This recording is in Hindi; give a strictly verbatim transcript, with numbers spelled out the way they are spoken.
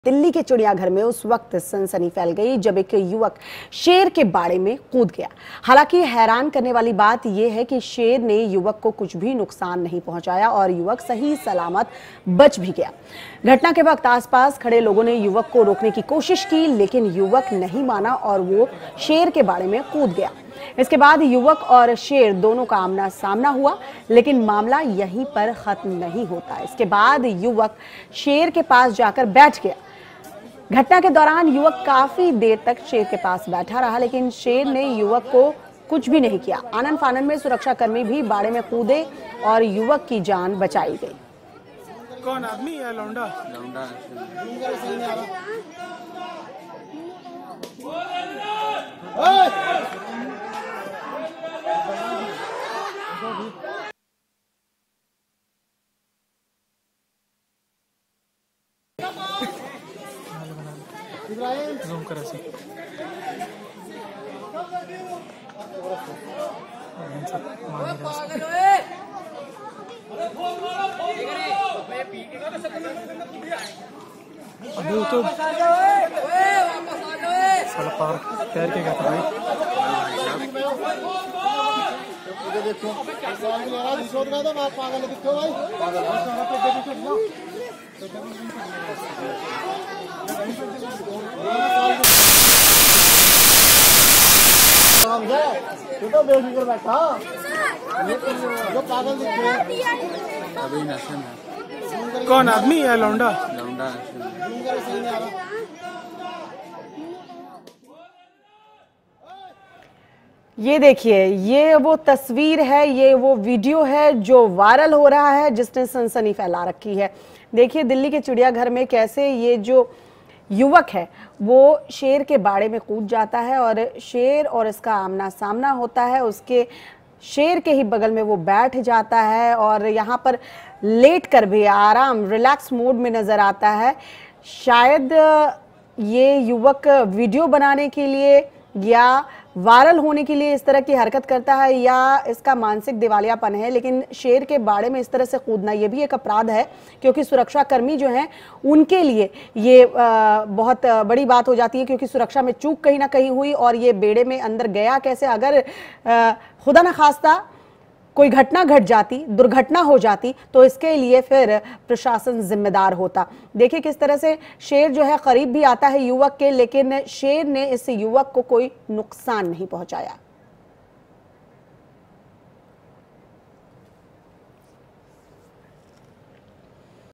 दिल्ली के चिड़ियाघर में उस वक्त सनसनी फैल गई जब एक युवक शेर के बाड़े में कूद गया। हालांकि हैरान करने वाली बात यह है कि शेर ने युवक को कुछ भी नुकसान नहीं पहुंचाया और युवक सही सलामत बच भी गया। घटना के वक्त आसपास खड़े लोगों ने युवक को रोकने की कोशिश की, लेकिन युवक नहीं माना और वो शेर के बाड़े में कूद गया। इसके बाद युवक और शेर दोनों का आमना सामना हुआ, लेकिन मामला यहीं पर खत्म नहीं होता। इसके बाद युवक शेर के पास जाकर बैठ गया। घटना के दौरान युवक काफी देर तक शेर के पास बैठा रहा, लेकिन शेर ने युवक को कुछ भी नहीं किया। आनन फानन में सुरक्षाकर्मी भी बाड़े में कूदे और युवक की जान बचाई गई। कौन आदमी है? लौंडा लौंडा जूम कर ऐसे अभी वो तो साला पार तैर के गया था भाई। देखो पागल दिखो भाई, तो बेफिक्र बैठा जो पागल दिखते। कौन आदमी है? लौंडा लौंडा ये देखिए, ये वो तस्वीर है, ये वो वीडियो है जो वायरल हो रहा है, जिसने सनसनी फैला रखी है। देखिए दिल्ली के चिड़ियाघर में कैसे ये जो युवक है वो शेर के बाड़े में कूद जाता है और शेर और इसका आमना सामना होता है। उसके शेर के ही बगल में वो बैठ जाता है और यहाँ पर लेट कर भी आराम रिलैक्स मोड में नजर आता है। शायद ये युवक वीडियो बनाने के लिए या वायरल होने के लिए इस तरह की हरकत करता है या इसका मानसिक दिवालियापन है, लेकिन शेर के बाड़े में इस तरह से कूदना ये भी एक अपराध है, क्योंकि सुरक्षाकर्मी जो हैं उनके लिए ये आ, बहुत बड़ी बात हो जाती है, क्योंकि सुरक्षा में चूक कहीं ना कहीं हुई और ये बेड़े में अंदर गया कैसे। अगर आ, खुदा न खास्ता कोई घटना घट जाती, दुर्घटना हो जाती, तो इसके लिए फिर प्रशासन जिम्मेदार होता। देखिए किस तरह से शेर जो है करीब भी आता है युवक के, लेकिन शेर ने इस युवक को कोई नुकसान नहीं पहुंचाया।